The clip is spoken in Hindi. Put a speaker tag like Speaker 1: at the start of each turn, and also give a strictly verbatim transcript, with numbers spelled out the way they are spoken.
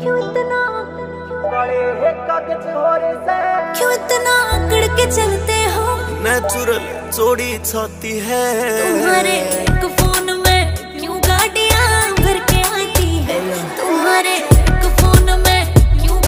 Speaker 1: क्यों इतना
Speaker 2: बड़े कागज हो रे से
Speaker 1: क्यों इतना अकड़ के चलते हो?
Speaker 3: नेचुरल जोड़ी छाती है
Speaker 1: तुम्हारे